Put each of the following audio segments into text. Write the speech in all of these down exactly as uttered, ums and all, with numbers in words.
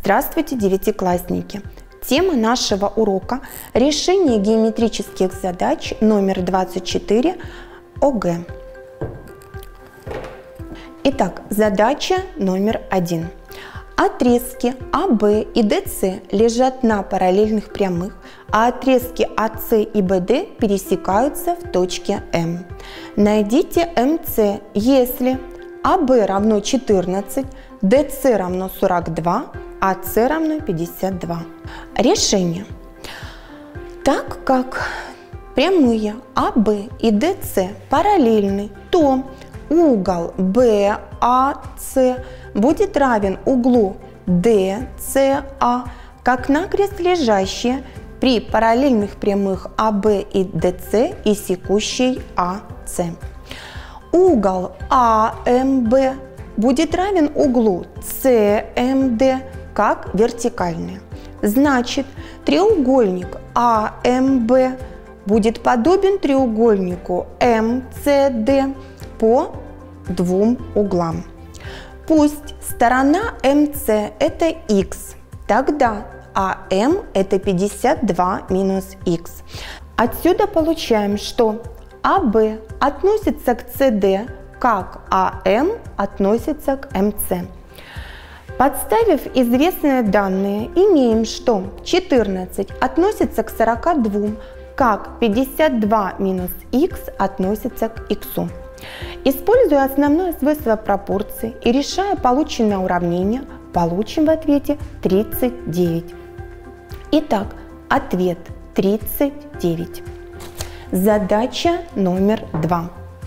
Здравствуйте, девятиклассники! Тема нашего урока – решение геометрических задач номер двадцать четыре ОГЭ. Итак, задача номер один. Отрезки АВ и ДС лежат на параллельных прямых, а отрезки АС и БД пересекаются в точке М. Найдите МС, если АВ равно четырнадцать, ДС равно сорок два, АС равно пятьдесят два. Решение. Так как прямые АВ и ДС параллельны, то угол бэ а цэ будет равен углу дэ цэ а, как накрест лежащие при параллельных прямых АВ и ДС и секущей АС. Угол а эм бэ будет равен углу цэ эм дэ как вертикальный. Значит, треугольник а эм бэ будет подобен треугольнику эм цэ дэ по двум углам. Пусть сторона эм цэ это х, тогда а эм это пятьдесят два минус х. Отсюда получаем, что а бэ относится к цэ дэ, как а эм относится к эм цэ. Подставив известные данные, имеем, что четырнадцать относится к сорока двум, как пятьдесят два минус х относится к х. Используя основное свойство пропорции и решая полученное уравнение, получим в ответе тридцать девять. Итак, ответ тридцать девять. Задача номер два.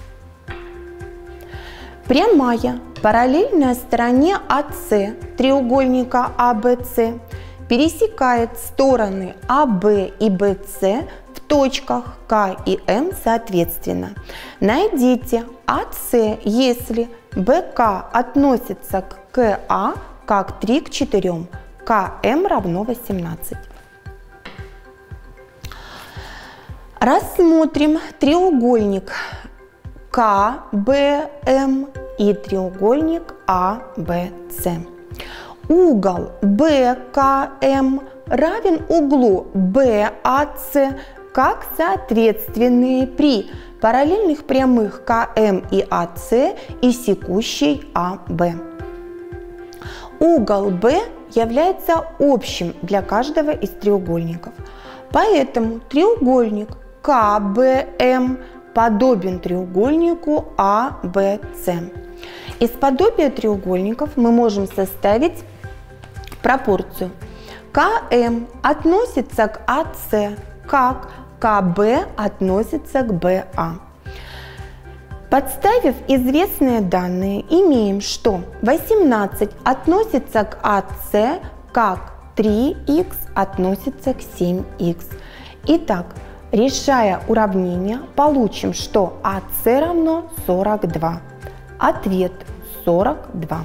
Прямая, параллельная стороне АС треугольника а бэ цэ, пересекает стороны АВ и бэ цэ в точках К и М соответственно. Найдите АС, если бэ ка относится к ка а как три к четырем, ка эм равно восемнадцать. Рассмотрим треугольник ка бэ эм и треугольник а бэ цэ. Угол бэ ка эм равен углу бэ а цэ как соответственные при параллельных прямых ка эм и а цэ и секущей а бэ. Угол B является общим для каждого из треугольников, поэтому треугольник ка бэ эм подобен треугольнику а бэ цэ. Из подобия треугольников мы можем составить пропорцию. ка эм относится к а цэ, как ка бэ относится к бэ а. Подставив известные данные, имеем, что восемнадцать относится к а цэ, как три х относится к семь х. Итак, решая уравнение, получим, что а цэ равно сорок два. Ответ сорок два.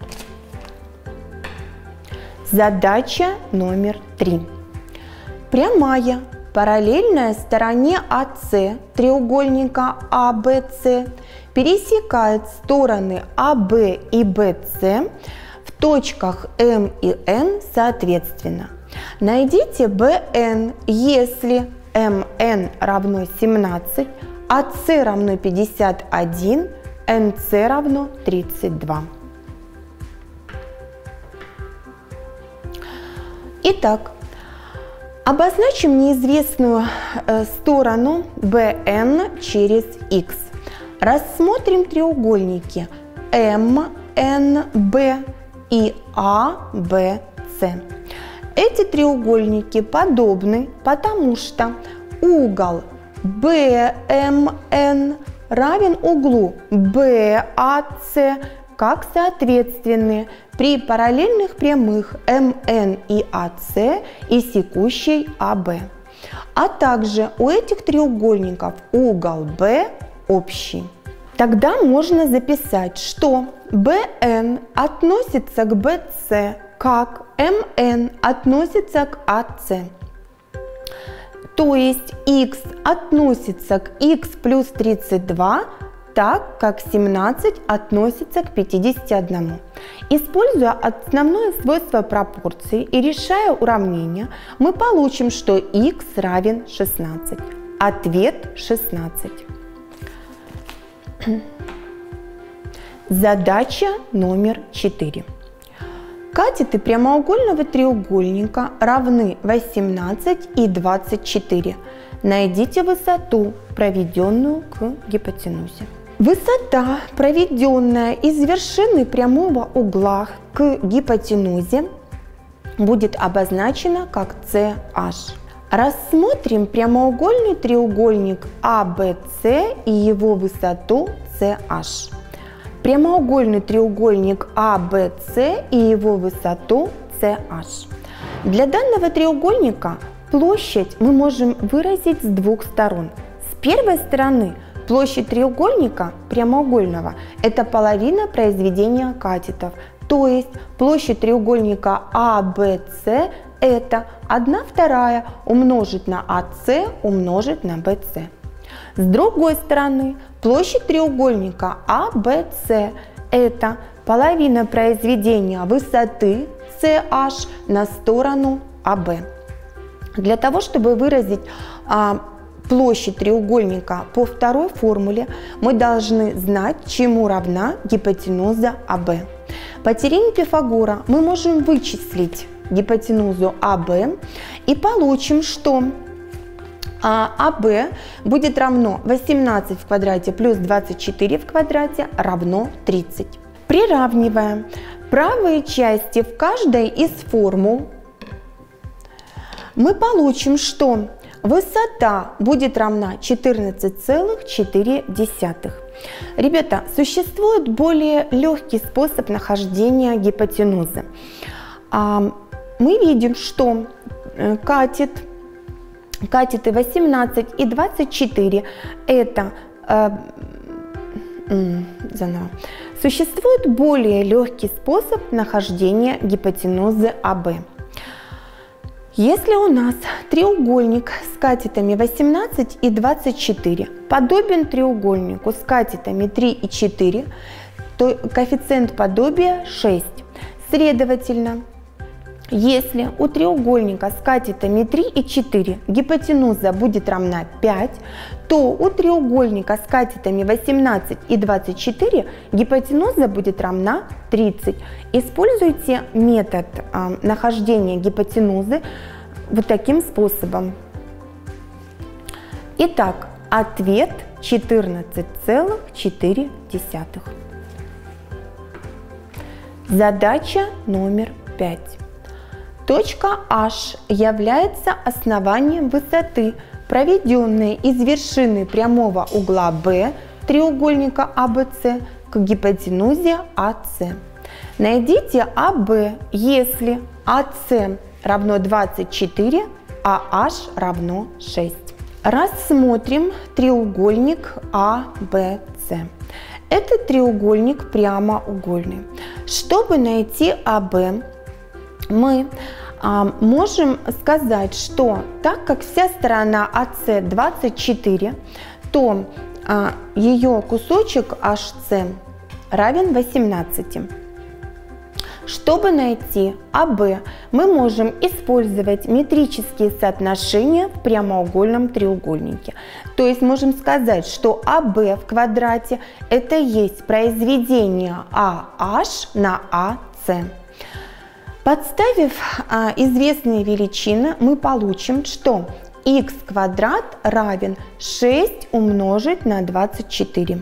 Задача номер три. Прямая, параллельная стороне АС треугольника а бэ цэ, пересекает стороны АВ и бэ цэ в точках М и Н соответственно. Найдите бэ эн, если эм эн равно семнадцать, а цэ равно пятьдесят один, эн цэ равно тридцать два. Итак, обозначим неизвестную э, сторону бэ эн через х. Рассмотрим треугольники эм эн бэ и а бэ цэ. Эти треугольники подобны, потому что угол бэ эм эн равен углу бэ а цэ, как соответственные при параллельных прямых эм эн и а цэ и секущей а бэ. А также у этих треугольников угол B общий. Тогда можно записать, что бэ эн относится к бэ цэ, как эм эн относится к а цэ. То есть х относится к х плюс тридцать два, так как семнадцать относится к пятидесяти одному. Используя основное свойство пропорции и решая уравнение, мы получим, что х равен шестнадцать. Ответ шестнадцать. Задача номер четыре. Катеты прямоугольного треугольника равны восемнадцать и двадцать четыре. Найдите высоту, проведенную к гипотенузе. Высота, проведенная из вершины прямого угла к гипотенузе, будет обозначена как си эйч. Рассмотрим прямоугольный треугольник а бэ цэ и его высоту си эйч. Прямоугольный треугольник а бэ цэ и его высоту си эйч. Для данного треугольника площадь мы можем выразить с двух сторон. С первой стороны площадь треугольника прямоугольного – это половина произведения катетов, то есть площадь треугольника а бэ цэ – это одна вторая умножить на а цэ умножить на бэ цэ. С другой стороны, площадь треугольника а бэ цэ – это половина произведения высоты си эйч на сторону а бэ. Для того, чтобы выразить а, площадь треугольника по второй формуле, мы должны знать, чему равна гипотенуза а бэ. По теореме Пифагора мы можем вычислить гипотенузу а бэ и получим, что а бэ будет равно восемнадцать в квадрате плюс двадцать четыре в квадрате равно тридцать. Приравнивая правые части в каждой из формул, мы получим, что высота будет равна четырнадцать целых четыре десятых. Ребята, существует более легкий способ нахождения гипотенузы. Мы видим, что катет Катеты восемнадцать и двадцать четыре это э, заново. Существует более легкий способ нахождения гипотенузы а бэ. Если у нас треугольник с катетами восемнадцать и двадцать четыре подобен треугольнику с катетами три и четыре, то коэффициент подобия шесть. Следовательно, если у треугольника с катетами три и четыре гипотенуза будет равна пять, то у треугольника с катетами восемнадцать и двадцать четыре гипотенуза будет равна тридцать. Используйте метод э, нахождения гипотенузы вот таким способом. Итак, ответ четырнадцать целых четыре десятых. Задача номер пять. Точка H является основанием высоты, проведенной из вершины прямого угла B треугольника а бэ цэ к гипотенузе а цэ. Найдите а бэ, если а цэ равно двадцать четыре, а H равно шесть. Рассмотрим треугольник а бэ цэ. Это треугольник прямоугольный. Чтобы найти а бэ, мы а, можем сказать, что так как вся сторона а цэ двадцать четыре, то а, ее кусочек эйч си равен восемнадцати. Чтобы найти а бэ, мы можем использовать метрические соотношения в прямоугольном треугольнике. То есть можем сказать, что а бэ в квадрате это есть произведение а эйч на а цэ. Подставив а, известные величины, мы получим, что х квадрат равен шесть умножить на двадцать четыре.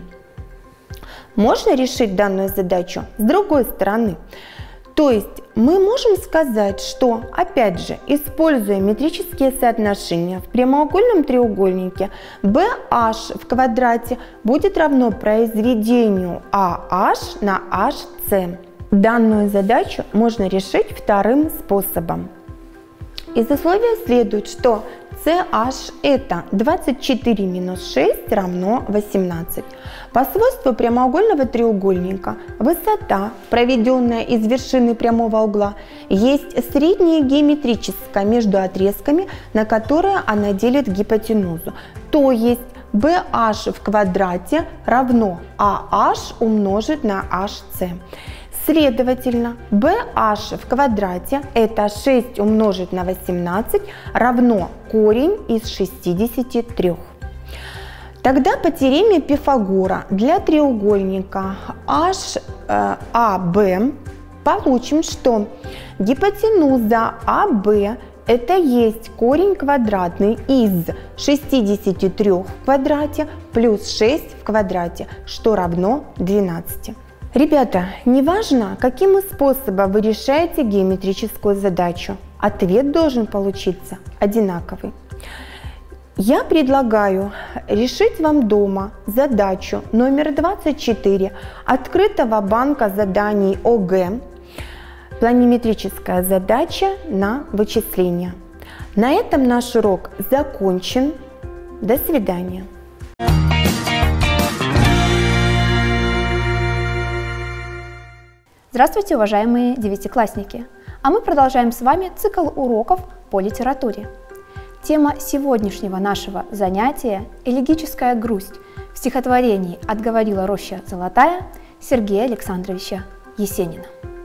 Можно решить данную задачу с другой стороны. То есть мы можем сказать, что, опять же, используя метрические соотношения в прямоугольном треугольнике, бэ эйч в квадрате будет равно произведению а эйч на эйч си. Данную задачу можно решить вторым способом. Из условия следует, что си эйч это двадцать четыре минус шесть равно восемнадцать. По свойству прямоугольного треугольника высота, проведенная из вершины прямого угла, есть среднее геометрическое между отрезками, на которые она делит гипотенузу. То есть бэ эйч в квадрате равно а эйч умножить на эйч си. Следовательно, бэ аш в квадрате это шесть умножить на восемнадцать равно корень из шестидесяти трёх. Тогда по теореме Пифагора для треугольника эйч эй би получим, что гипотенуза а бэ это есть корень квадратный из шестидесяти трёх в квадрате плюс шесть в квадрате, что равно двенадцати. Ребята, неважно, каким способом вы решаете геометрическую задачу, ответ должен получиться одинаковый. Я предлагаю решить вам дома задачу номер двадцать четыре открытого банка заданий о гэ, планиметрическая задача на вычисление. На этом наш урок закончен. До свидания. Здравствуйте, уважаемые девятиклассники! А мы продолжаем с вами цикл уроков по литературе. Тема сегодняшнего нашего занятия – «Элегическая грусть» в стихотворении «Отговорила роща золотая» Сергея Александровича Есенина.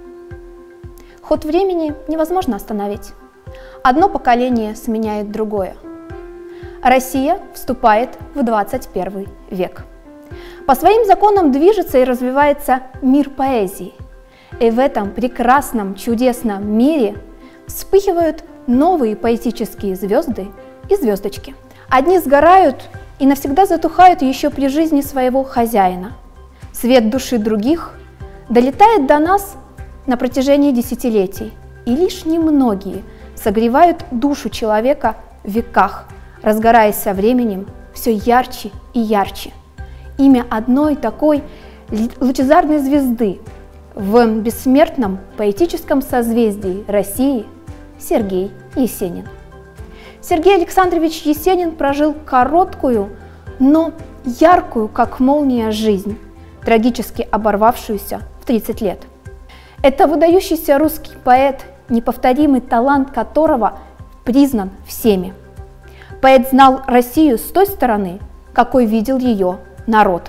Ход времени невозможно остановить. Одно поколение сменяет другое. Россия вступает в двадцать первый век. По своим законам движется и развивается мир поэзии. И в этом прекрасном, чудесном мире вспыхивают новые поэтические звезды и звездочки. Одни сгорают и навсегда затухают еще при жизни своего хозяина. Свет души других долетает до нас на протяжении десятилетий, и лишь немногие согревают душу человека в веках, разгораясь со временем все ярче и ярче. Имя одной такой лучезарной звезды в бессмертном поэтическом созвездии России – Сергей Есенин. Сергей Александрович Есенин прожил короткую, но яркую, как молния, жизнь, трагически оборвавшуюся в тридцать лет. Это выдающийся русский поэт, неповторимый талант которого признан всеми. Поэт знал Россию с той стороны, какой видел ее народ.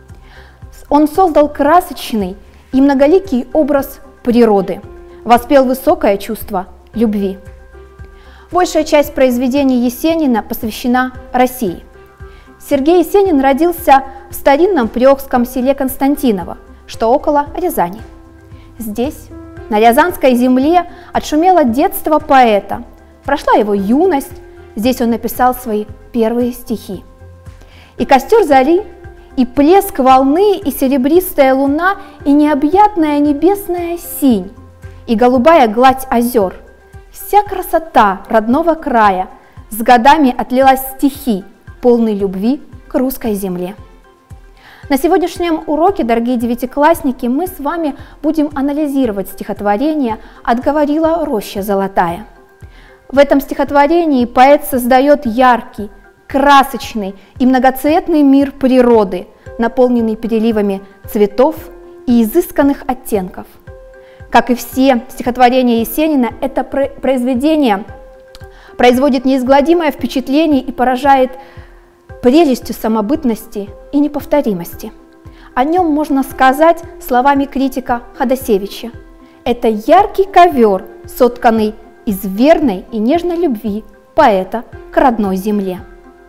Он создал красочный и многоликий образ природы, воспел высокое чувство любви. Большая часть произведений Есенина посвящена России. Сергей Есенин родился в старинном приокском селе Константиново, что около Рязани. Здесь, на Рязанской земле, отшумело детство поэта, прошла его юность, здесь он написал свои первые стихи. И костер зари, и плеск волны, и серебристая луна, и необъятная небесная синь, и голубая гладь озер. Вся красота родного края с годами отлилась в стихи, полной любви к русской земле. На сегодняшнем уроке, дорогие девятиклассники, мы с вами будем анализировать стихотворение «Отговорила роща золотая». В этом стихотворении поэт создает яркий, красочный и многоцветный мир природы, наполненный переливами цветов и изысканных оттенков. Как и все стихотворения Есенина, это произведение производит неизгладимое впечатление и поражает прелестью самобытности и неповторимости. О нем можно сказать словами критика Ходосевича: это яркий ковер, сотканный из верной и нежной любви поэта к родной земле.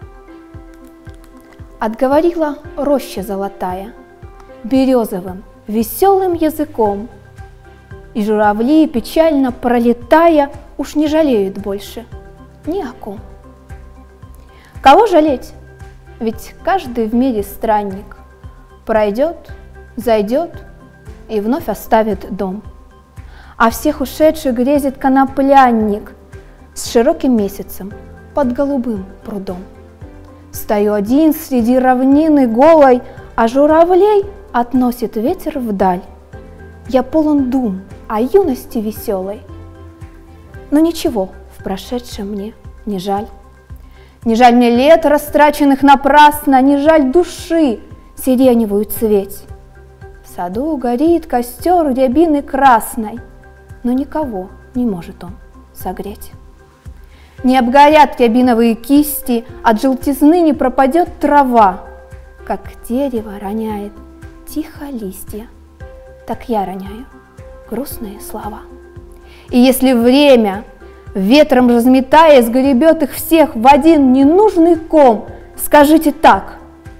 Отговорила роща золотая березовым веселым языком, и журавли, печально пролетая, уж не жалеют больше ни о ком. Кого жалеть? Ведь каждый в мире странник пройдет, зайдет и вновь оставит дом. А всех ушедших грезит коноплянник с широким месяцем под голубым прудом. Стою один среди равнины голой, а журавлей относит ветер вдаль. Я полон дум о юности веселой, но ничего в прошедшем мне не жаль. Не жаль мне лет, растраченных напрасно, не жаль души сиреневую цветь. В саду горит костер рябины красной, но никого не может он согреть. Не обгорят рябиновые кисти, от желтизны не пропадет трава. Как дерево роняет тихо листья, так я роняю грустные слова. И если время, ветром разметая, сгребет их всех в один ненужный ком, скажите так,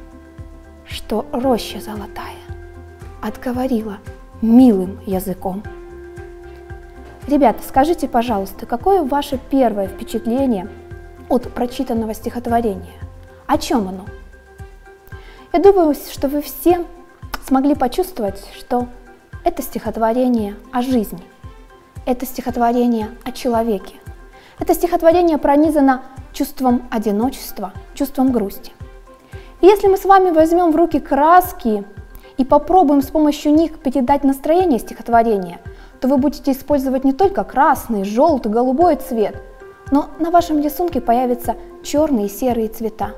что роща золотая отговорила милым языком. Ребята, скажите, пожалуйста, какое ваше первое впечатление от прочитанного стихотворения? О чем оно? Я думаю, что вы все смогли почувствовать, что это стихотворение о жизни, это стихотворение о человеке, это стихотворение пронизано чувством одиночества, чувством грусти. И если мы с вами возьмем в руки краски и попробуем с помощью них передать настроение стихотворения, то вы будете использовать не только красный, желтый, голубой цвет, но на вашем рисунке появятся черные и серые цвета.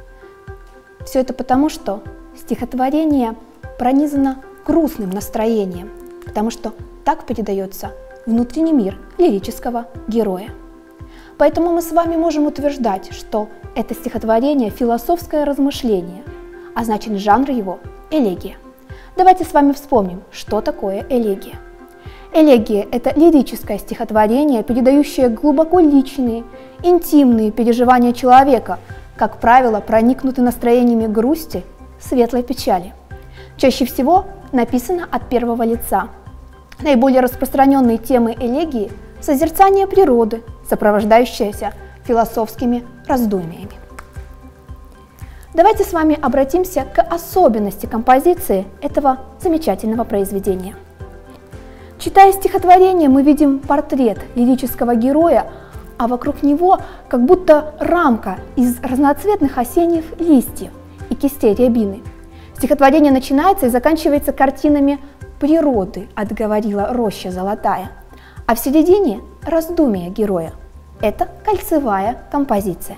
Все это потому, что стихотворение пронизано грустным настроением, потому что так передается внутренний мир лирического героя. Поэтому мы с вами можем утверждать, что это стихотворение – философское размышление, а значит жанр его – элегия. Давайте с вами вспомним, что такое элегия. Элегия – это лирическое стихотворение, передающее глубоко личные, интимные переживания человека, как правило, проникнуты настроениями грусти, светлой печали. Чаще всего написано от первого лица. Наиболее распространенные темы элегии – созерцание природы, сопровождающееся философскими раздумьями. Давайте с вами обратимся к особенности композиции этого замечательного произведения. Читая стихотворение, мы видим портрет лирического героя, а вокруг него как будто рамка из разноцветных осенних листьев и кистей рябины. Стихотворение начинается и заканчивается картинами природы, отговорила роща золотая, а в середине раздумие героя. Это кольцевая композиция.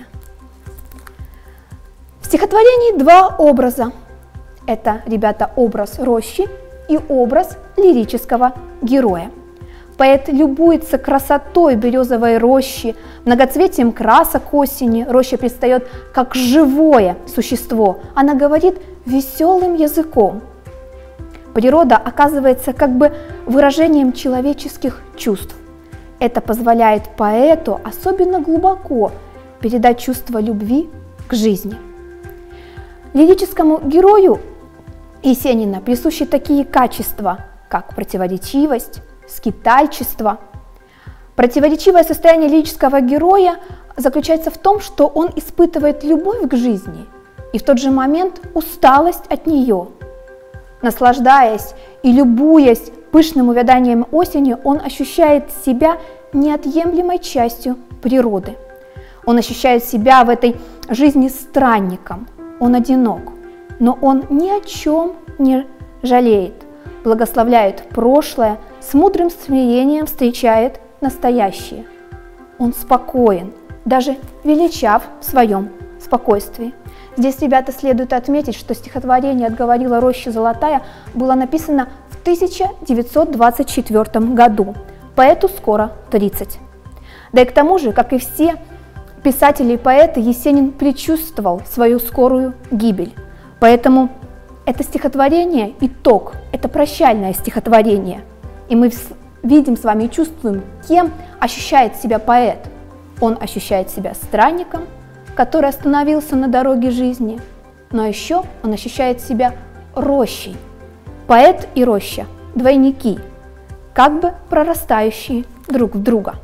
В стихотворении два образа. Это, ребята, образ рощи и образ лирического героя. Поэт любуется красотой березовой рощи, многоцветием красок осени. Роща предстает как живое существо. Она говорит веселым языком. Природа оказывается как бы выражением человеческих чувств. Это позволяет поэту особенно глубоко передать чувство любви к жизни. Лирическому герою Есенина присущи такие качества, как противоречивость, скитальчество. Противоречивое состояние лирического героя заключается в том, что он испытывает любовь к жизни и в тот же момент усталость от нее. Наслаждаясь и любуясь пышным увяданием осени, он ощущает себя неотъемлемой частью природы. Он ощущает себя в этой жизни странником, он одинок, но он ни о чем не жалеет, благословляет прошлое, с мудрым смирением встречает настоящее. Он спокоен, даже величав в своем спокойствии. Здесь, ребята, следует отметить, что стихотворение «Отговорила роща золотая» было написано в тысяча девятьсот двадцать четвёртом году. Поэту скоро тридцать. Да и к тому же, как и все писатели и поэты, Есенин предчувствовал свою скорую гибель. Поэтому это стихотворение – итог, это прощальное стихотворение. И мы видим с вами и чувствуем, кем ощущает себя поэт. Он ощущает себя странником, который остановился на дороге жизни, но еще он ощущает себя рощей. Поэт и роща – двойники, как бы прорастающие друг в друга.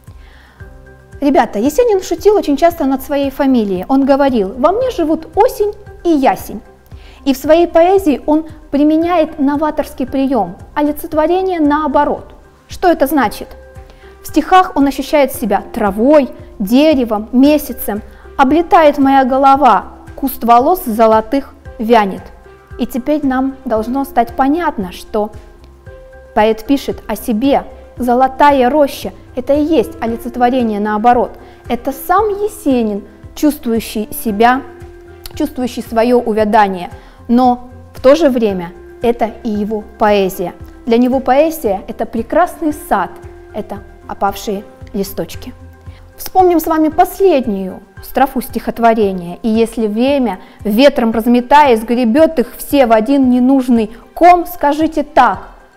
Ребята, Есенин шутил очень часто над своей фамилией. Он говорил: «Во мне живут осень и ясень». И в своей поэзии он применяет новаторский прием – олицетворение наоборот. Что это значит? В стихах он ощущает себя травой, деревом, месяцем. «Облетает моя голова, куст волос золотых вянет». И теперь нам должно стать понятно, что поэт пишет о себе. Золотая роща – это и есть олицетворение наоборот. Это сам Есенин, чувствующий себя, чувствующий свое увядание, но в то же время это и его поэзия. Для него поэзия – это прекрасный сад, это опавшие листочки. Вспомним с вами последнюю строфу стихотворения. «И если время, ветром разметая, сгребет их все в один ненужный ком, скажите так,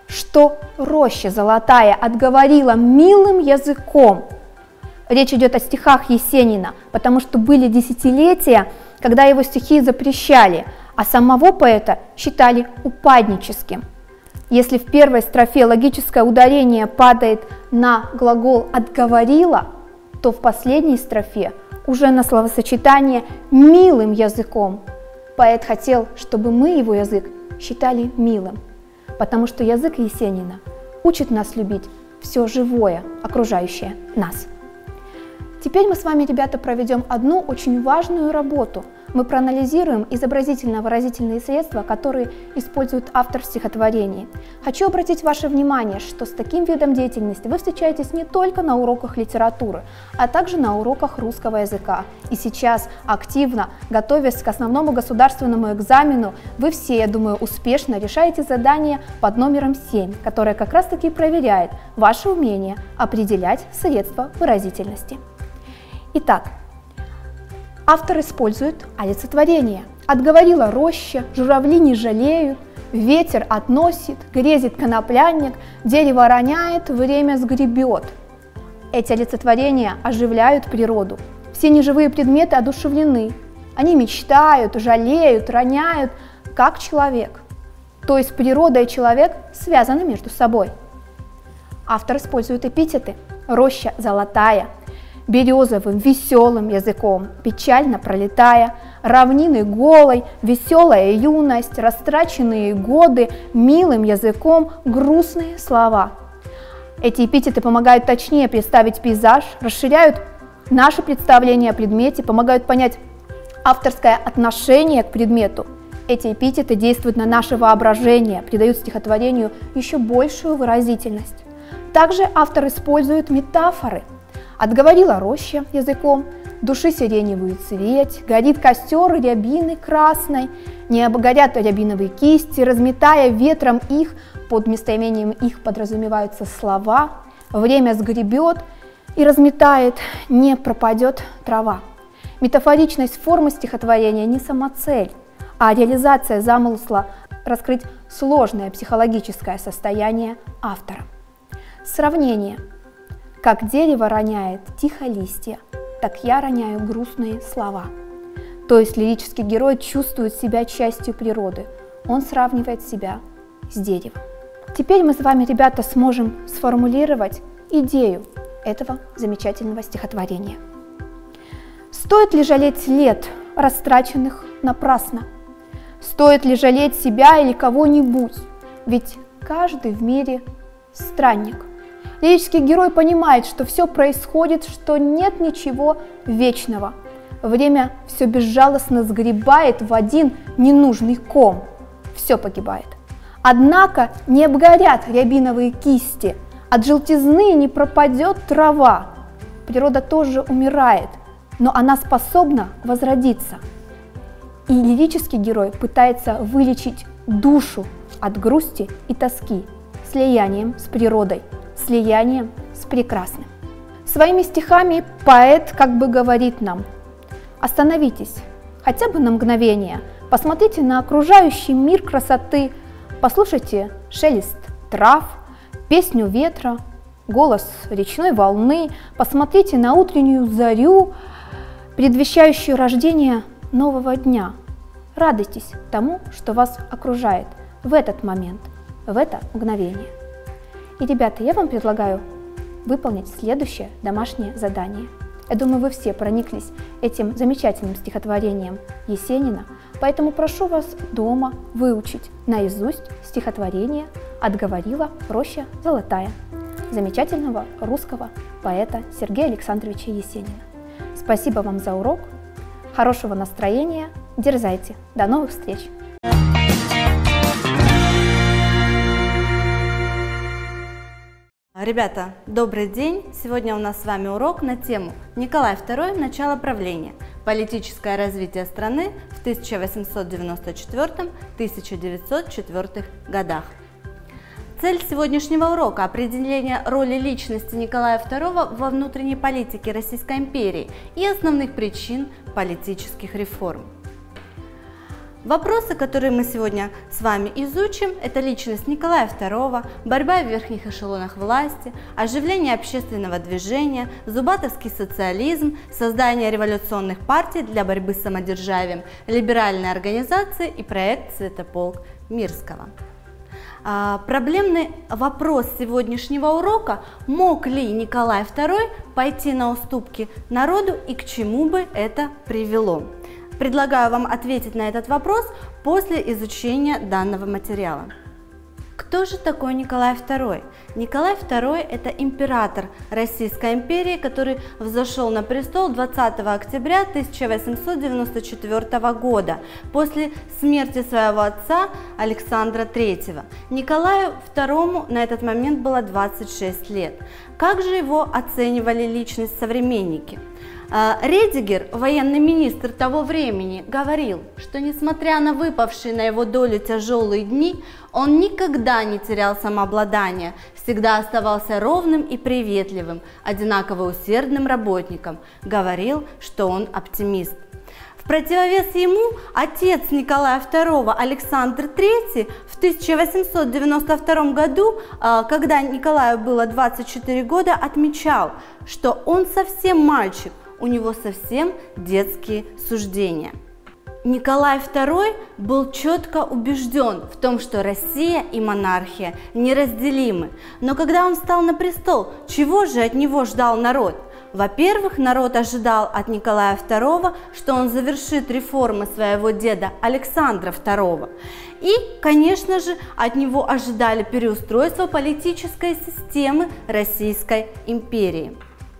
что роща золотая отговорила милым языком. Речь идет о стихах Есенина, потому что были десятилетия, когда его стихи запрещали, а самого поэта считали упадническим. Если в первой строфе логическое ударение падает на глагол «отговорила», то в последней строфе уже на словосочетание «милым языком». Поэт хотел, чтобы мы его язык считали милым, потому что язык Есенина учит нас любить все живое, окружающее нас. Теперь мы с вами, ребята, проведем одну очень важную работу. Мы проанализируем изобразительно-выразительные средства, которые использует автор в стихотворении. Хочу обратить ваше внимание, что с таким видом деятельности вы встречаетесь не только на уроках литературы, а также на уроках русского языка. И сейчас, активно, готовясь к основному государственному экзамену, вы все, я думаю, успешно решаете задание под номером семь, которое как раз-таки проверяет ваше умение определять средства выразительности. Итак, автор использует олицетворение. Отговорила роща, журавли не жалеют, ветер относит, грезит коноплянник, дерево роняет, время сгребет. Эти олицетворения оживляют природу. Все неживые предметы одушевлены. Они мечтают, жалеют, роняют, как человек. То есть природа и человек связаны между собой. Автор использует эпитеты. Роща золотая, березовым, веселым языком, печально пролетая, равнины голой, веселая юность, растраченные годы, милым языком, грустные слова. Эти эпитеты помогают точнее представить пейзаж, расширяют наше представление о предмете, помогают понять авторское отношение к предмету. Эти эпитеты действуют на наше воображение, придают стихотворению еще большую выразительность. Также автор использует метафоры. Отговорила роща языком, души сиреневую цветь, горит костер рябины красной, не обгорят рябиновые кисти, разметая ветром их, под местоимением их подразумеваются слова, время сгребет и разметает, не пропадет трава. Метафоричность формы стихотворения не самоцель, а реализация замысла раскрыть сложное психологическое состояние автора. Сравнение. Как дерево роняет тихо листья, так я роняю грустные слова. То есть лирический герой чувствует себя частью природы, он сравнивает себя с деревом. Теперь мы с вами, ребята, сможем сформулировать идею этого замечательного стихотворения. Стоит ли жалеть лет, растраченных напрасно? Стоит ли жалеть себя или кого-нибудь? Ведь каждый в мире странник. Лирический герой понимает, что все происходит, что нет ничего вечного. Время все безжалостно сгребает в один ненужный ком. Все погибает. Однако не обгорят рябиновые кисти, от желтизны не пропадет трава. Природа тоже умирает, но она способна возродиться. И лирический герой пытается вылечить душу от грусти и тоски слиянием с природой, слиянием с прекрасным. Своими стихами поэт как бы говорит нам: остановитесь хотя бы на мгновение, посмотрите на окружающий мир красоты, послушайте шелест трав, песню ветра, голос речной волны, посмотрите на утреннюю зарю, предвещающую рождение нового дня. Радуйтесь тому, что вас окружает в этот момент, в это мгновение. И, ребята, я вам предлагаю выполнить следующее домашнее задание. Я думаю, вы все прониклись этим замечательным стихотворением Есенина, поэтому прошу вас дома выучить наизусть стихотворение «Отговорила роща золотая» замечательного русского поэта Сергея Александровича Есенина. Спасибо вам за урок, хорошего настроения, дерзайте, до новых встреч! Ребята, добрый день! Сегодня у нас с вами урок на тему Николай второй. Начало правления. Политическое развитие страны в тысяча восемьсот девяносто четвёртом — тысяча девятьсот четвёртом годах. Цель сегодняшнего урока – определение роли личности Николая второго во внутренней политике Российской империи и основных причин политических реформ. Вопросы, которые мы сегодня с вами изучим, это личность Николая второго, борьба в верхних эшелонах власти, оживление общественного движения, зубатовский социализм, создание революционных партий для борьбы с самодержавием, либеральные организации и проект «Святополк Мирского». А, проблемный вопрос сегодняшнего урока: мог ли Николай второй пойти на уступки народу и к чему бы это привело? Предлагаю вам ответить на этот вопрос после изучения данного материала. Кто же такой Николай второй? Николай второй – это император Российской империи, который взошел на престол двадцатого октября тысяча восемьсот девяносто четвёртого года после смерти своего отца Александра третьего. Николаю второму на этот момент было двадцать шесть лет. Как же его оценивали личность современники? Редигер, военный министр того времени, говорил, что несмотря на выпавшие на его долю тяжелые дни, он никогда не терял самообладание, всегда оставался ровным и приветливым, одинаково усердным работником, говорил, что он оптимист. В противовес ему отец Николая второго, Александр третий, в тысяча восемьсот девяносто втором году, когда Николаю было двадцать четыре года, отмечал, что он совсем мальчик, у него совсем детские суждения. Николай второй был четко убежден в том, что Россия и монархия неразделимы. Но когда он встал на престол, чего же от него ждал народ? Во-первых, народ ожидал от Николая второго, что он завершит реформы своего деда Александра второго. И, конечно же, от него ожидали переустройства политической системы Российской империи.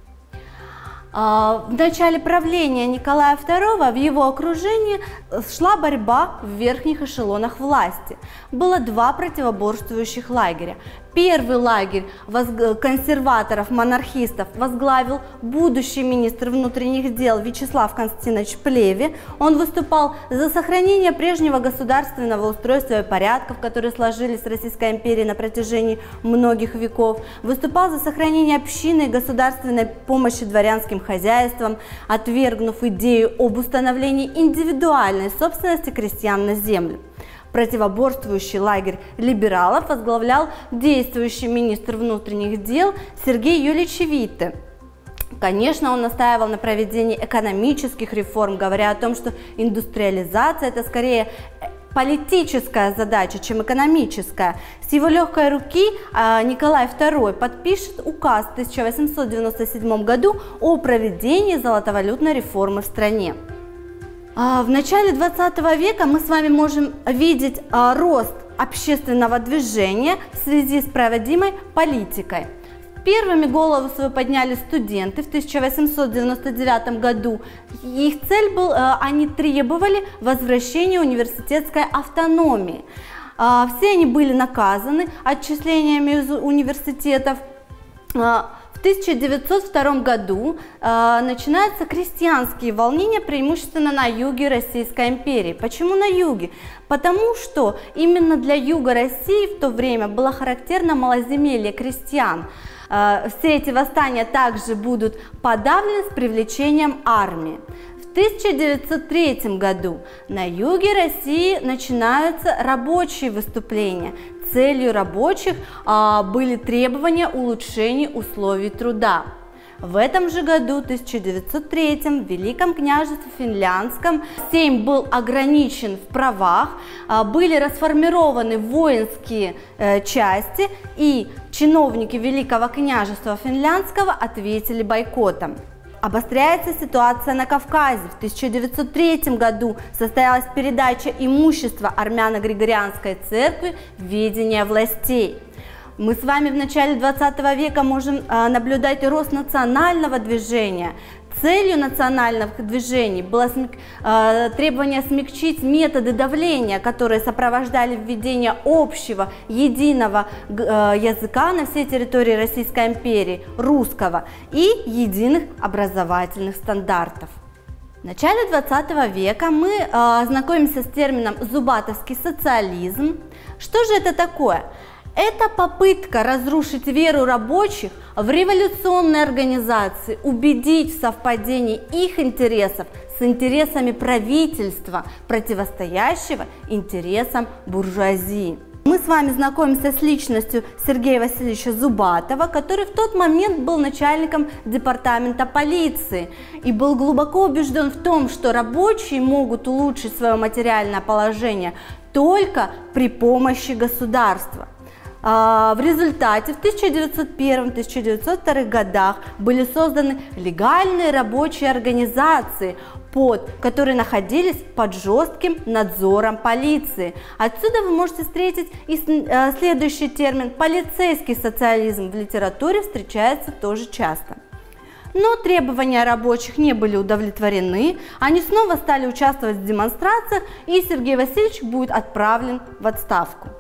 В начале правления Николая второго в его окружении шла борьба в верхних эшелонах власти. Было два противоборствующих лагеря. Первый лагерь консерваторов-монархистов возглавил будущий министр внутренних дел Вячеслав Константинович Плеве. Он выступал за сохранение прежнего государственного устройства и порядков, которые сложились в Российской империи на протяжении многих веков. Выступал за сохранение общины и государственной помощи дворянским хозяйствам, отвергнув идею об установлении индивидуальной собственности крестьян на землю. Противоборствующий лагерь либералов возглавлял действующий министр внутренних дел Сергей Юльевич Витте. Конечно, он настаивал на проведении экономических реформ, говоря о том, что индустриализация – это скорее политическая задача, чем экономическая. С его легкой руки Николай второй подпишет указ в тысяча восемьсот девяносто седьмом году о проведении золотовалютной реформы в стране. В начале двадцатого века мы с вами можем видеть рост общественного движения в связи с проводимой политикой. Первыми голову свою подняли студенты в тысяча восемьсот девяносто девятом году. Их цель была, они требовали возвращения университетской автономии. Все они были наказаны отчислениями из университетов. В тысяча девятьсот втором году э, начинаются крестьянские волнения, преимущественно на юге Российской империи. Почему на юге? Потому что именно для юга России в то время было характерно малоземелье крестьян. Э, все эти восстания также будут подавлены с привлечением армии. В тысяча девятьсот третьем году на юге России начинаются рабочие выступления. Целью рабочих а, были требования улучшения условий труда. В этом же году, тысяча девятьсот третьем, в Великом княжестве Финляндском Сейм был ограничен в правах, а, были расформированы воинские э, части, и чиновники Великого княжества Финляндского ответили бойкотом. Обостряется ситуация на Кавказе. В тысяча девятьсот третьем году состоялась передача имущества армяно-григорианской церкви в ведение властей. Мы с вами в начале двадцатого века можем а, наблюдать рост национального движения. Целью национальных движений было э, требование смягчить методы давления, которые сопровождали введение общего, единого э, языка на всей территории Российской империи, русского, и единых образовательных стандартов. В начале двадцатого века мы э, знакомимся с термином «зубатовский социализм». Что же это такое? Это попытка разрушить веру рабочих в революционные организации, убедить в совпадении их интересов с интересами правительства, противостоящего интересам буржуазии. Мы с вами знакомимся с личностью Сергея Васильевича Зубатова, который в тот момент был начальником департамента полиции и был глубоко убежден в том, что рабочие могут улучшить свое материальное положение только при помощи государства. В результате в тысяча девятьсот первом — тысяча девятьсот втором годах были созданы легальные рабочие организации, под, которые находились под жестким надзором полиции. Отсюда вы можете встретить и следующий термин «полицейский социализм» в литературе встречается тоже часто. Но требования рабочих не были удовлетворены, они снова стали участвовать в демонстрациях, и Сергей Васильевич будет отправлен в отставку.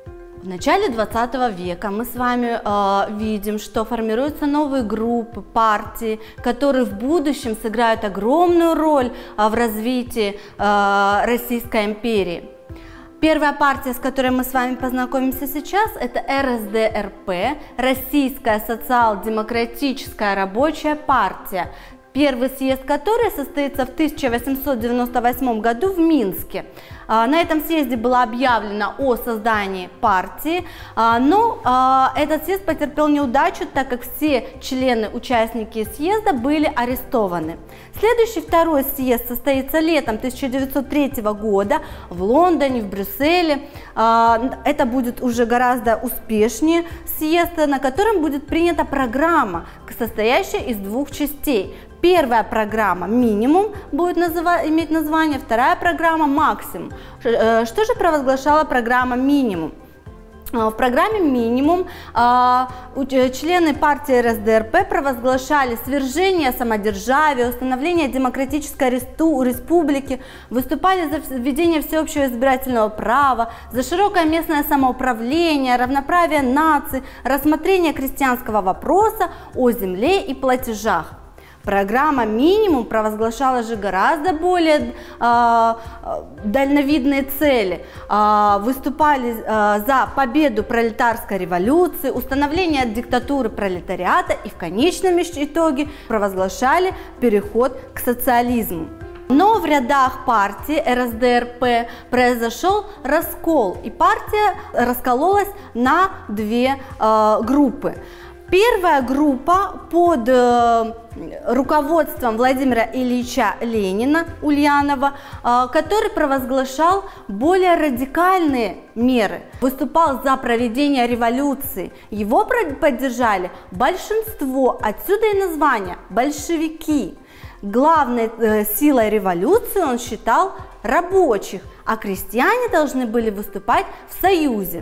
В начале двадцатого века мы с вами э, видим, что формируются новые группы, партии, которые в будущем сыграют огромную роль э, в развитии э, Российской империи. Первая партия, с которой мы с вами познакомимся сейчас, это эр эс дэ эр пэ, Российская социал-демократическая рабочая партия, первый съезд которой состоится в тысяча восемьсот девяносто восьмом году в Минске. На этом съезде было объявлено о создании партии, но этот съезд потерпел неудачу, так как все члены, участники съезда были арестованы. Следующий второй съезд состоится летом тысяча девятьсот третьего года в Лондоне, в Брюсселе. Это будет уже гораздо успешнее съезд, на котором будет принята программа, состоящая из двух частей. Первая программа «Минимум» будет называ- иметь название, вторая программа «Максимум». Что же провозглашала программа «Минимум»? В программе «Минимум» члены партии эр эс дэ эр пэ провозглашали свержение самодержавия, установление демократической республики, выступали за введение всеобщего избирательного права, за широкое местное самоуправление, равноправие наций, рассмотрение крестьянского вопроса о земле и платежах. Программа «Минимум» провозглашала же гораздо более э, дальновидные цели. Э, выступали э, за победу пролетарской революции, установление диктатуры пролетариата и в конечном итоге провозглашали переход к социализму. Но в рядах партии эр эс дэ эр пэ произошел раскол, и партия раскололась на две э, группы. Первая группа под э, руководством Владимира Ильича Ленина, Ульянова, э, который провозглашал более радикальные меры, выступал за проведение революции. Его поддержали большинство, отсюда и название большевики. Главной э, силой революции он считал рабочих, а крестьяне должны были выступать в союзе.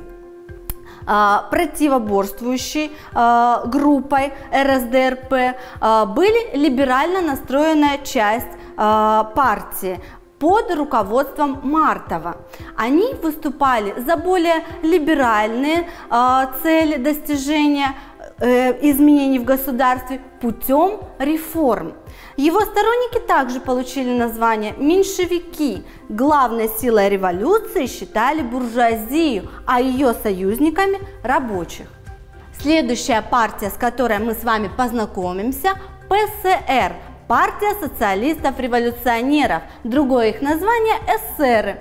Противоборствующей группой эр эс дэ эр пэ были либерально настроенная часть партии под руководством Мартова. Они выступали за более либеральные цели достижения изменений в государстве путем реформ. Его сторонники также получили название меньшевики. Главной силой революции считали буржуазию, а ее союзниками – рабочих. Следующая партия, с которой мы с вами познакомимся – пэ эс эр – партия социалистов-революционеров, другое их название – эсеры.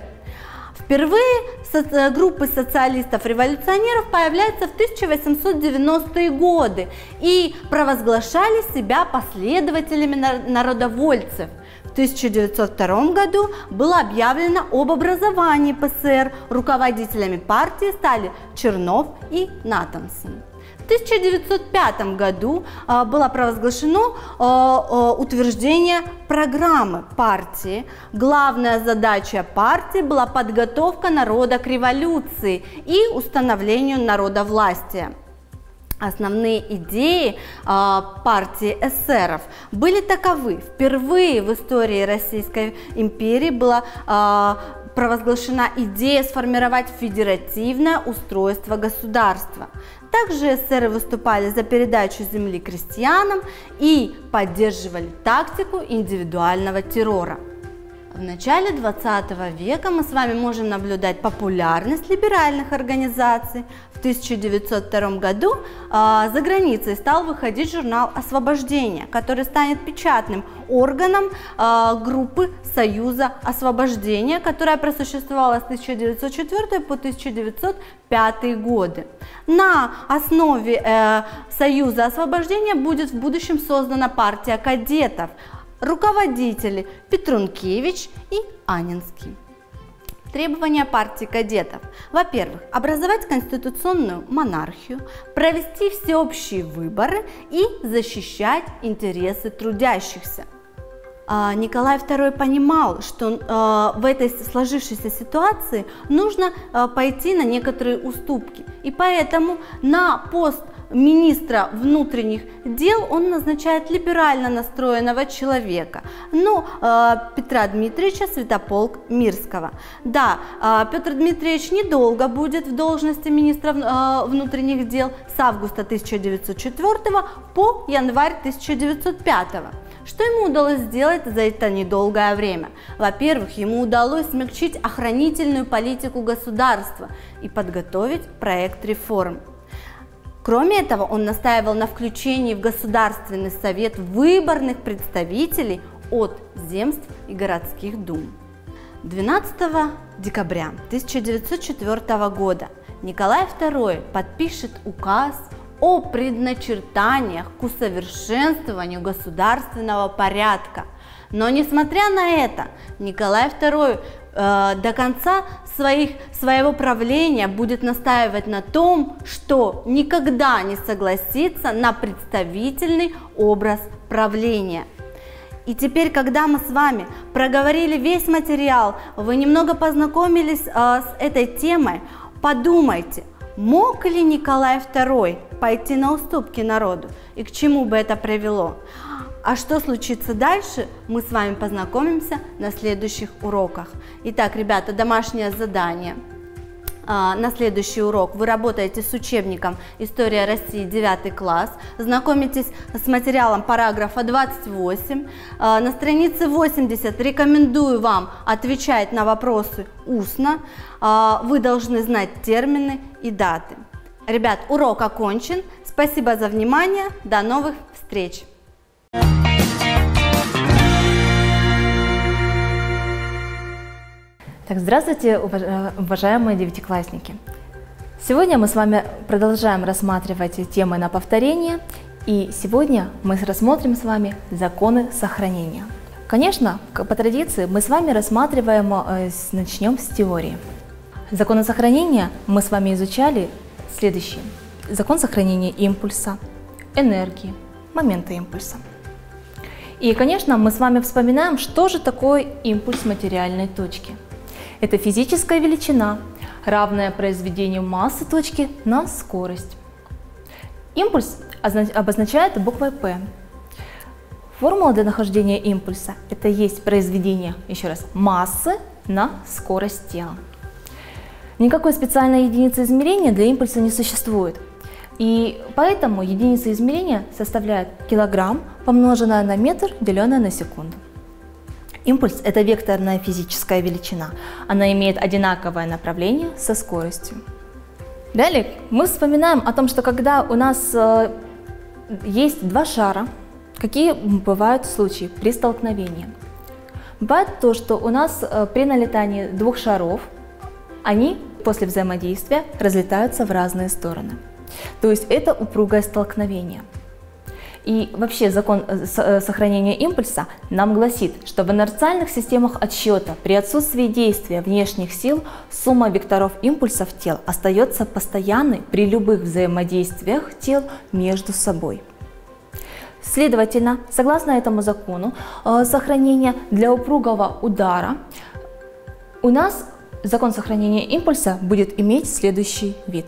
Впервые группы социалистов-революционеров появляются в тысяча восемьсот девяностые годы и провозглашали себя последователями народовольцев. В тысяча девятьсот втором году было объявлено об образовании пэ эс эр, руководителями партии стали Чернов и Натансон. В тысяча девятьсот пятом году э, было провозглашено э, э, утверждение программы партии. Главная задача партии была подготовка народа к революции и установлению народовластия. Основные идеи э, партии эсеров были таковы. Впервые в истории Российской империи была э, провозглашена идея сформировать федеративное устройство государства. Также эсеры выступали за передачу земли крестьянам и поддерживали тактику индивидуального террора. В начале двадцатого века мы с вами можем наблюдать популярность либеральных организаций. В тысяча девятьсот втором году э, за границей стал выходить журнал «Освобождение», который станет печатным органом э, группы Союза освобождения, которая просуществовала с тысяча девятьсот четвёртого по тысяча девятьсот пятый годы. На основе э, Союза освобождения будет в будущем создана партия кадетов. Руководители Петрункевич и Анинский. Требования партии кадетов. Во-первых, образовать конституционную монархию, провести всеобщие выборы и защищать интересы трудящихся. Николай второй понимал, что в этой сложившейся ситуации нужно пойти на некоторые уступки, и поэтому на пост министра внутренних дел он назначает либерально настроенного человека, ну, э, Петра Дмитриевича Святополк-Мирского. Да, э, Петр Дмитриевич недолго будет в должности министра э, внутренних дел с августа тысяча девятьсот четвёртого по январь тысяча девятьсот пятого. Что ему удалось сделать за это недолгое время? Во-первых, ему удалось смягчить охранительную политику государства и подготовить проект реформ. Кроме этого, он настаивал на включении в Государственный совет выборных представителей от земств и городских дум. двенадцатого декабря тысяча девятьсот четвёртого года Николай второй подпишет указ о предначертаниях к усовершенствованию государственного порядка. Но несмотря на это, Николай второй э, до конца своих, своего правления будет настаивать на том, что никогда не согласится на представительный образ правления. И теперь, когда мы с вами проговорили весь материал, вы немного познакомились э, с этой темой, подумайте, мог ли Николай второй пойти на уступки народу и к чему бы это привело? А что случится дальше, мы с вами познакомимся на следующих уроках. Итак, ребята, домашнее задание. На следующий урок вы работаете с учебником «История России» девятый класс, знакомитесь с материалом параграфа двадцать восемь. На странице восемьдесят рекомендую вам отвечать на вопросы устно. Вы должны знать термины и даты. Ребят, урок окончен. Спасибо за внимание. До новых встреч! Так, здравствуйте, уважаемые девятиклассники! Сегодня мы с вами продолжаем рассматривать темы на повторение, и сегодня мы рассмотрим с вами законы сохранения. Конечно, по традиции мы с вами рассматриваем, начнем с теории. Законы сохранения мы с вами изучали следующие. Закон сохранения импульса, энергии, момента импульса. И, конечно, мы с вами вспоминаем, что же такое импульс материальной точки. Это физическая величина, равная произведению массы точки на скорость. Импульс обозначает буквой P. Формула для нахождения импульса – это есть произведение, еще раз, массы на скорость тела. Никакой специальной единицы измерения для импульса не существует. И поэтому единица измерения составляет килограмм, помноженное на метр, деленное на секунду. Импульс – это векторная физическая величина. Она имеет одинаковое направление со скоростью. Далее мы вспоминаем о том, что когда у нас э, есть два шара, какие бывают случаи при столкновении. Бывает то, что у нас э, при налетании двух шаров, они после взаимодействия разлетаются в разные стороны. То есть это упругое столкновение. И вообще закон сохранения импульса нам гласит, что в инерциальных системах отсчета при отсутствии действия внешних сил сумма векторов импульсов тел остается постоянной при любых взаимодействиях тел между собой. Следовательно, согласно этому закону сохранения, для упругого удара у нас закон сохранения импульса будет иметь следующий вид.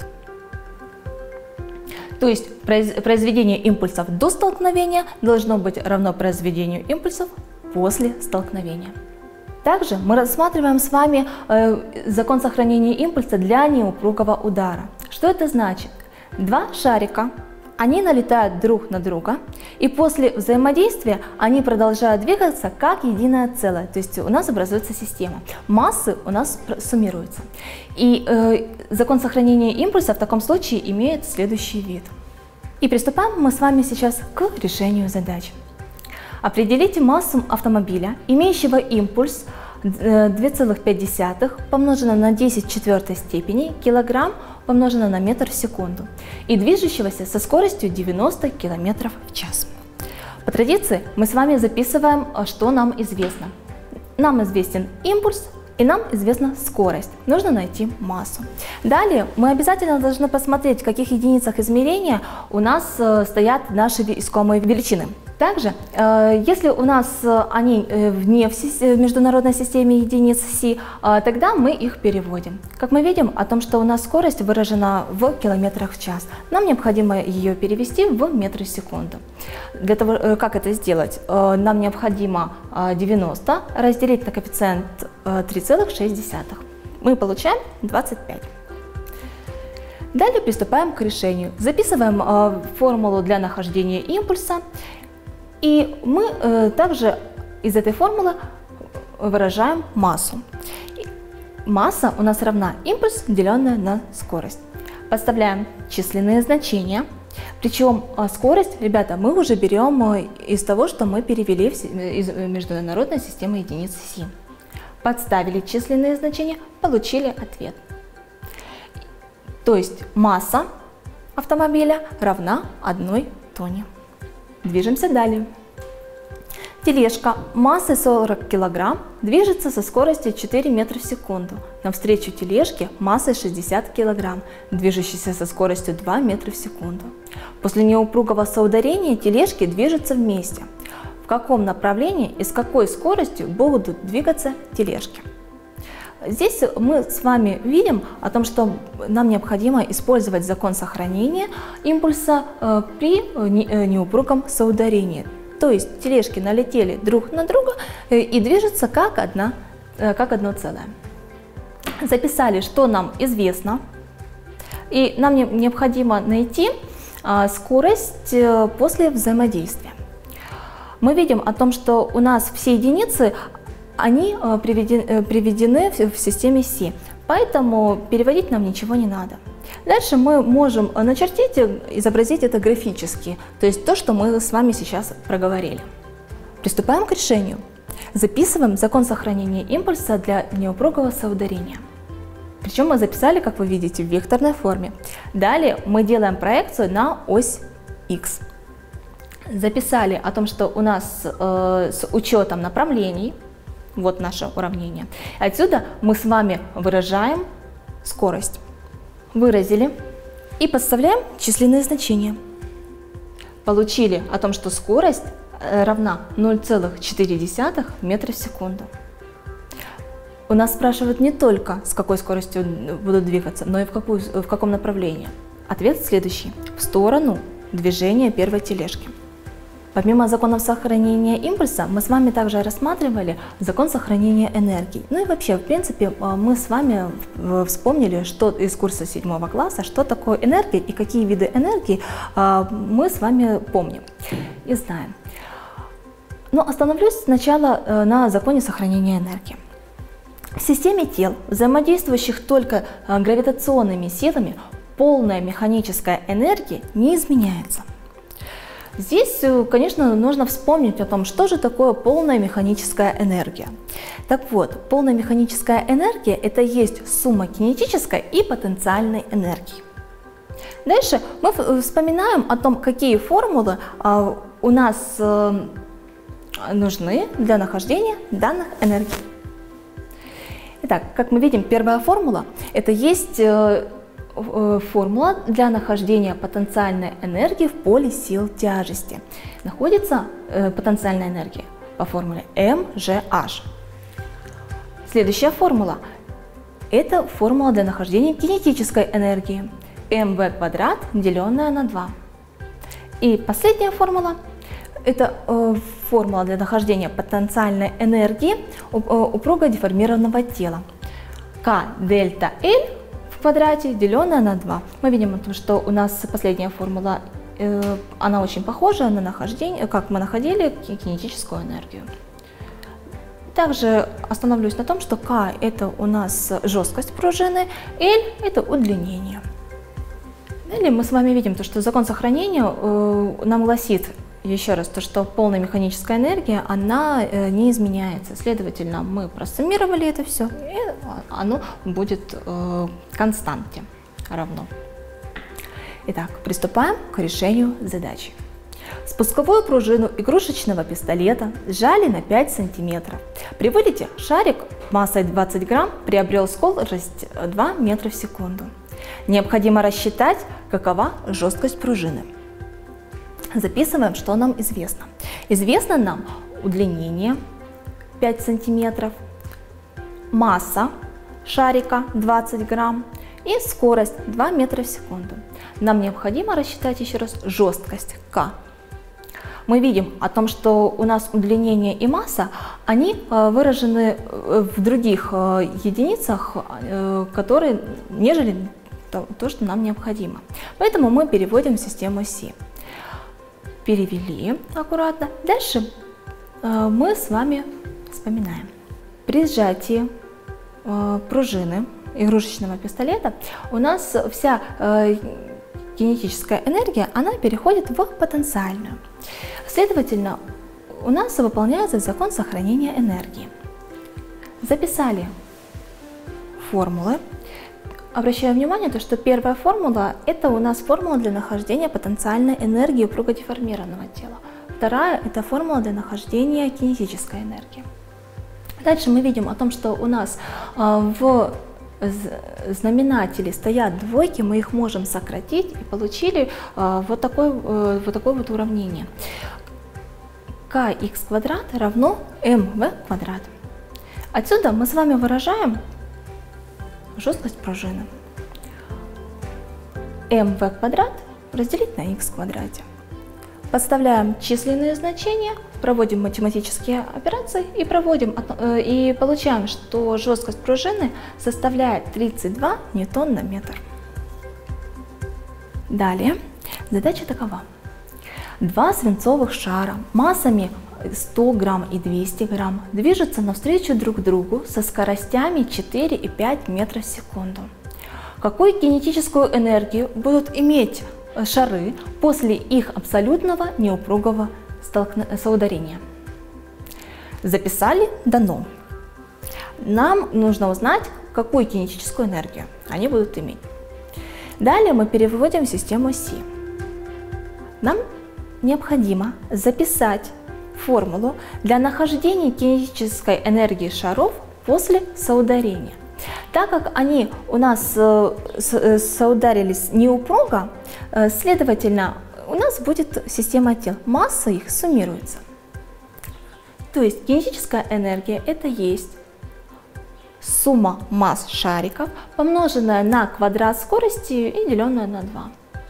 То есть произведение импульсов до столкновения должно быть равно произведению импульсов после столкновения. Также мы рассматриваем с вами э, закон сохранения импульса для неупругого удара. Что это значит? Два шарика они налетают друг на друга, и после взаимодействия они продолжают двигаться как единое целое, то есть у нас образуется система. Массы у нас суммируются. И э, закон сохранения импульса в таком случае имеет следующий вид. И приступаем мы с вами сейчас к решению задач. Определите массу автомобиля, имеющего импульс две целых пять десятых помножено на десять в четвертой степени килограмм помножено на метр в секунду и движущегося со скоростью девяносто километров в час. По традиции мы с вами записываем, что нам известно. Нам известен импульс и нам известна скорость. Нужно найти массу. Далее мы обязательно должны посмотреть, в каких единицах измерения у нас стоят наши искомые величины. Также, если у нас они вне в международной системе единиц Си, тогда мы их переводим. Как мы видим, о том, что у нас скорость выражена в километрах в час, нам необходимо ее перевести в метры в секунду. Для того, как это сделать, нам необходимо девяносто разделить на коэффициент три целых шесть десятых. Мы получаем двадцать пять. Далее приступаем к решению. Записываем формулу для нахождения импульса. И мы э, также из этой формулы выражаем массу. Масса у нас равна импульс, деленное на скорость. Подставляем численные значения. Причем э, скорость, ребята, мы уже берем э, из того, что мы перевели в, из международной системы единиц Си. Подставили численные значения, получили ответ. То есть масса автомобиля равна одной тонне. Движемся далее. Тележка массой сорок килограмм движется со скоростью четыре метра в секунду. Навстречу тележке массой шестьдесят килограмм, движущейся со скоростью два метра в секунду. После неупругого соударения тележки движутся вместе. В каком направлении и с какой скоростью будут двигаться тележки? Здесь мы с вами видим о том, что нам необходимо использовать закон сохранения импульса при неупругом соударении. То есть тележки налетели друг на друга и движутся как, одна, как одно целое. Записали, что нам известно, и нам необходимо найти скорость после взаимодействия. Мы видим о том, что у нас все единицы они приведены, приведены в системе Си, поэтому переводить нам ничего не надо. Дальше мы можем начертить, изобразить это графически, то есть то, что мы с вами сейчас проговорили. Приступаем к решению. Записываем закон сохранения импульса для неупругого соударения. Причем мы записали, как вы видите, в векторной форме. Далее мы делаем проекцию на ось Х. Записали о том, что у нас э, с учетом направлений. Вот наше уравнение. Отсюда мы с вами выражаем скорость. Выразили и подставляем численные значения. Получили о том, что скорость равна ноль целых четыре десятых метра в секунду. У нас спрашивают не только, с какой скоростью будут двигаться, но и в, какую, в каком направлении. Ответ следующий. В сторону движения первой тележки. Помимо законов сохранения импульса, мы с вами также рассматривали закон сохранения энергии. Ну и вообще, в принципе, мы с вами вспомнили, что из курса седьмого класса, что такое энергия и какие виды энергии мы с вами помним и знаем. Но остановлюсь сначала на законе сохранения энергии. В системе тел, взаимодействующих только гравитационными силами, полная механическая энергия не изменяется. Здесь, конечно, нужно вспомнить о том, что же такое полная механическая энергия. Так вот, полная механическая энергия – это есть сумма кинетической и потенциальной энергии. Дальше мы вспоминаем о том, какие формулы у нас нужны для нахождения данных энергий. Итак, как мы видим, первая формула – это есть формула для нахождения потенциальной энергии в поле сил тяжести. Находится э, потенциальная энергия по формуле эм же аш. Следующая формула – это формула для нахождения кинетической энергии. эм вэ квадрат, деленное на два. И последняя формула – это э, формула для нахождения потенциальной энергии упруго деформированного тела. К дельта L в квадрате, деленное на два. Мы видим, что у нас последняя формула она очень похожа на нахождение, как мы находили кинетическую энергию. Также остановлюсь на том, что К – это у нас жесткость пружины, L – это удлинение. Далее мы с вами видим, то, что закон сохранения э, нам гласит еще раз, то, что полная механическая энергия, она э, не изменяется. Следовательно, мы просуммировали это все, и оно будет э, константе равно. Итак, приступаем к решению задачи. Спусковую пружину игрушечного пистолета сжали на пять сантиметров. При вылете шарик массой двадцать грамм приобрел скорость два метра в секунду. Необходимо рассчитать, какова жесткость пружины. Записываем, что нам известно. Известно нам удлинение пять сантиметров, масса шарика двадцать грамм и скорость два метра в секунду. Нам необходимо рассчитать еще раз жесткость К. Мы видим о том, что у нас удлинение и масса, они выражены в других единицах, которые, нежели то, то, что нам необходимо. Поэтому мы переводим в систему Си. Перевели аккуратно. Дальше мы с вами вспоминаем. При сжатии пружины игрушечного пистолета у нас вся кинетическая энергия, она переходит в потенциальную. Следовательно, у нас выполняется закон сохранения энергии. Записали формулы. Обращаю внимание, то, что первая формула – это у нас формула для нахождения потенциальной энергии упругодеформированного тела. Вторая – это формула для нахождения кинетической энергии. Дальше мы видим о том, что у нас в знаменатели стоят двойки, мы их можем сократить и получили вот такое вот, такое вот уравнение. Кх квадрат равно мв квадрат. Отсюда мы с вами выражаем жесткость пружины. mv квадрат разделить на х квадрате. Подставляем численные значения, проводим математические операции и, проводим, и получаем, что жесткость пружины составляет тридцать два ньютон на метр. Далее задача такова. Два свинцовых шара массами сто грамм и двести грамм движутся навстречу друг другу со скоростями четыре и пять метров в секунду. Какую кинетическую энергию будут иметь шары после их абсолютного неупругого соударения? Записали, дано. Нам нужно узнать, какую кинетическую энергию они будут иметь. Далее мы переводим в систему Си. Нам необходимо записать формулу для нахождения кинетической энергии шаров после соударения. Так как они у нас соударились неупруго, следовательно, у нас будет система тел. Масса их суммируется. То есть кинетическая энергия – это есть сумма масс шариков, помноженная на квадрат скорости и деленная на два.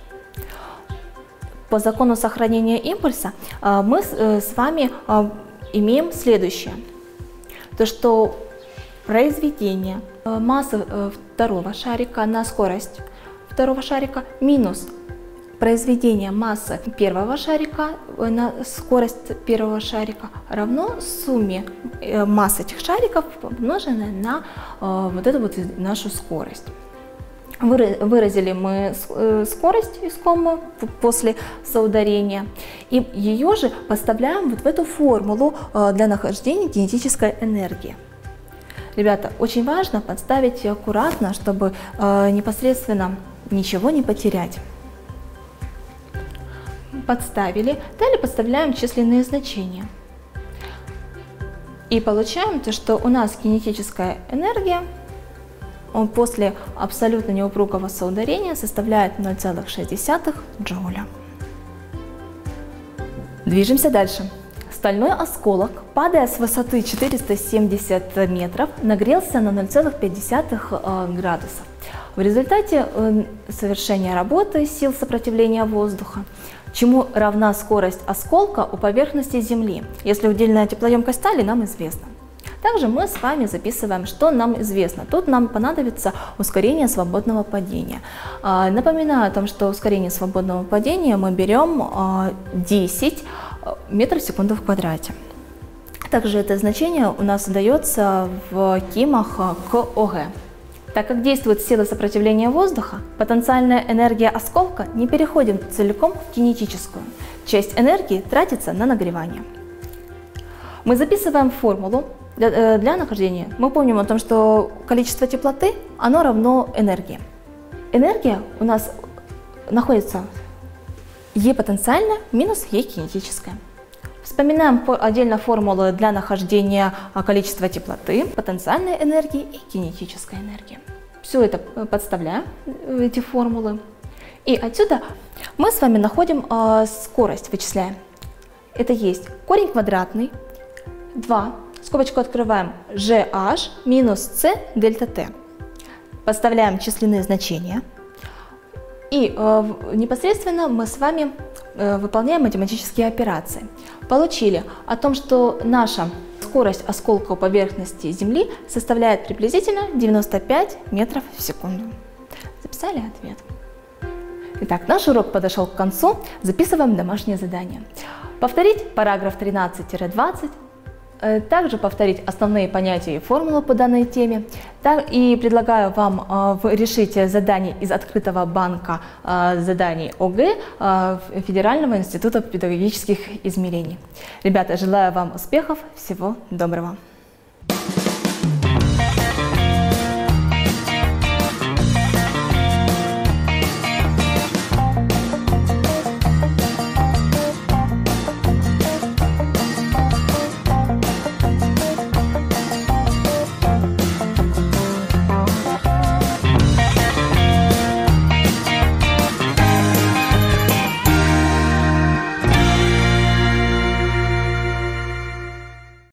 По закону сохранения импульса мы с вами имеем следующее. То, что произведение массы второго шарика на скорость второго шарика минус произведение массы первого шарика на скорость первого шарика равно сумме масс этих шариков, помноженной на вот эту вот нашу скорость. Выразили мы скорость искомую после соударения, и ее же поставляем вот в эту формулу для нахождения кинетической энергии. Ребята, очень важно подставить аккуратно, чтобы непосредственно ничего не потерять. Подставили, далее подставляем численные значения. И получаем то, что у нас кинетическая энергия после абсолютно неупругого соударения составляет ноль целых шесть десятых джоуля. Движемся дальше. Стальной осколок, падая с высоты четыреста семьдесят метров, нагрелся на ноль целых пять десятых градуса. В результате совершения работы сил сопротивления воздуха, чему равна скорость осколка у поверхности Земли, если удельная теплоемкость стали нам известна. Также мы с вами записываем, что нам известно. Тут нам понадобится ускорение свободного падения. Напоминаю о том, что ускорение свободного падения мы берем десять метров в секунду в квадрате. Также это значение у нас дается в кимах к ОГ. Так как действует сила сопротивления воздуха, потенциальная энергия осколка не переходит целиком в кинетическую. Часть энергии тратится на нагревание. Мы записываем формулу для, для нахождения. Мы помним о том, что количество теплоты оно равно энергии. Энергия у нас находится Е потенциальная минус Е кинетическая. Вспоминаем отдельно формулы для нахождения количества теплоты, потенциальной энергии и кинетической энергии. Все это подставляем, эти формулы. И отсюда мы с вами находим э, скорость, вычисляем. Это есть корень квадратный, два, скобочку открываем, джи эйч минус С дельта Т. Подставляем численные значения. И э, непосредственно мы с вами э, выполняем математические операции. Получили о том, что наша скорость осколка у поверхности Земли составляет приблизительно девяносто пять метров в секунду. Записали ответ. Итак, наш урок подошел к концу. Записываем домашнее задание. Повторить параграф тринадцать двадцать. Также повторить основные понятия и формулы по данной теме. И предлагаю вам решить задание из открытого банка заданий ОГЭ Федерального института педагогических измерений. Ребята, желаю вам успехов, всего доброго!